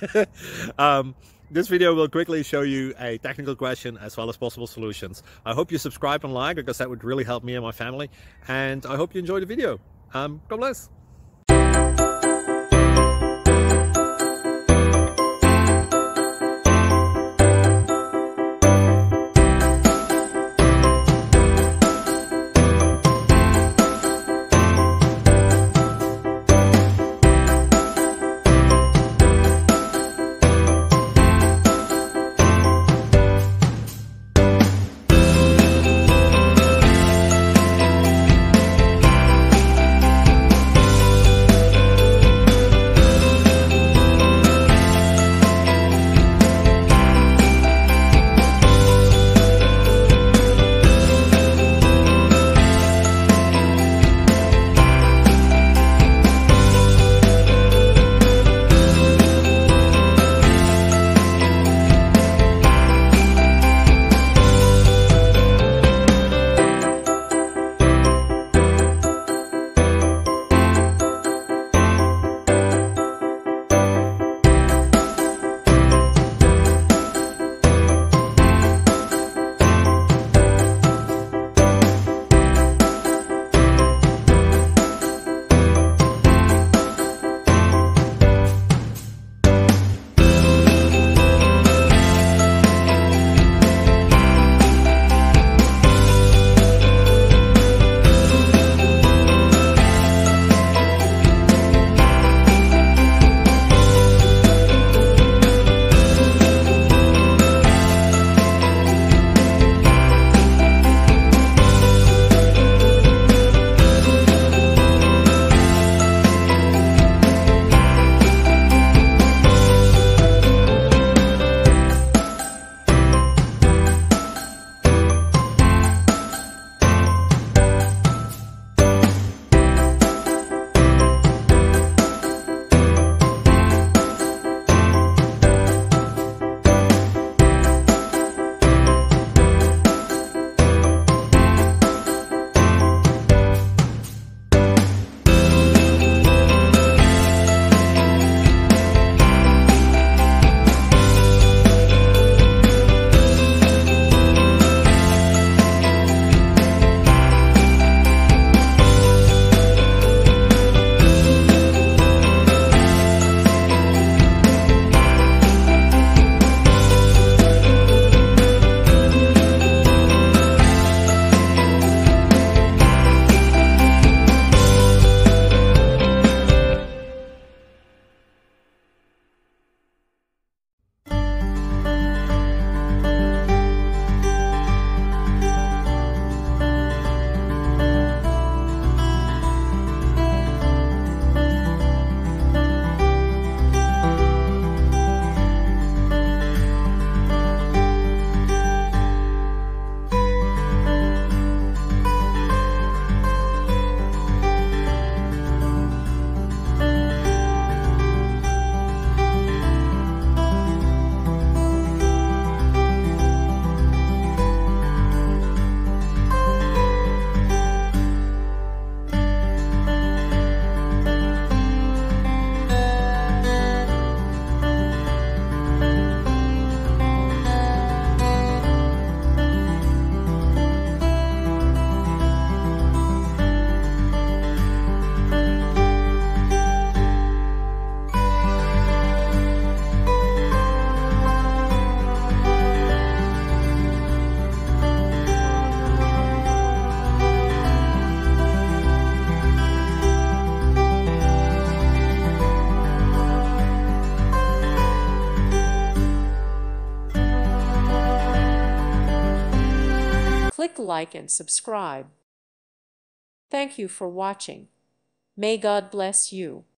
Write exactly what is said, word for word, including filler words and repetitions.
um, this video will quickly show you a technical question as well as possible solutions. I hope you subscribe and like, because that would really help me and my family. And I hope you enjoy the video. Um, God bless. Click like and subscribe. Thank you for watching. May God bless you.